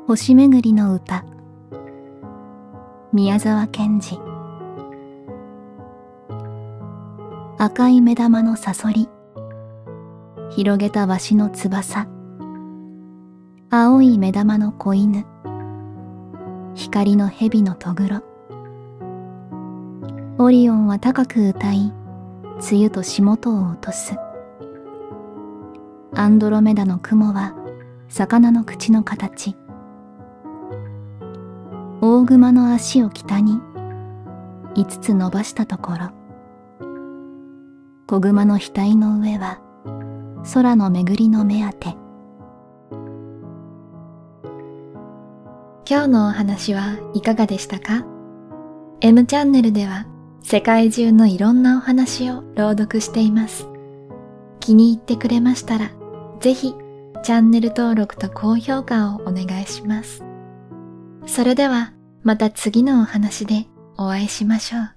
星めぐりの歌、宮沢賢治。赤い目玉のさそり、広げたわしの翼、青い目玉の子犬、光の蛇のとぐろ。オリオンは高く歌い、梅雨と霜とを落とす。アンドロメダの雲は魚の口の形。大熊の足を北に5つ伸ばしたところ、子熊の額の上は空の巡りの目当て。 今日のお話はいかがでしたか？ M チャンネルでは世界中のいろんなお話を朗読しています。気に入ってくれましたら、ぜひチャンネル登録と高評価をお願いします。それではまた次のお話でお会いしましょう。